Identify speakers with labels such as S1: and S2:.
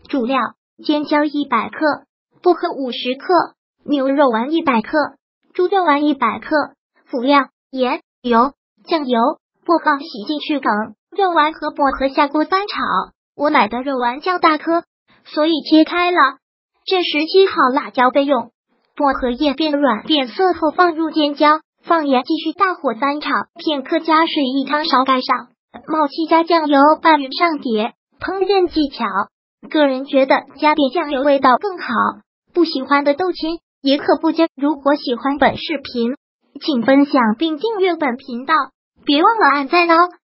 S1: 主料：尖椒100克，薄荷50克，牛肉丸100克，猪肉丸100克。辅料：盐、油、酱油、薄荷。洗进去梗，肉丸和薄荷下锅翻炒。我买的肉丸较大颗，所以切开了。这时切好辣椒备用。薄荷叶变软变色后放入尖椒，放盐，继续大火翻炒片刻，加水1汤勺，盖上，冒气加酱油拌匀上碟。烹饪技巧：个人觉得加点酱油味道更好，不喜欢的豆青也可不加。如果喜欢本视频，请分享并订阅本频道，别忘了按赞哦。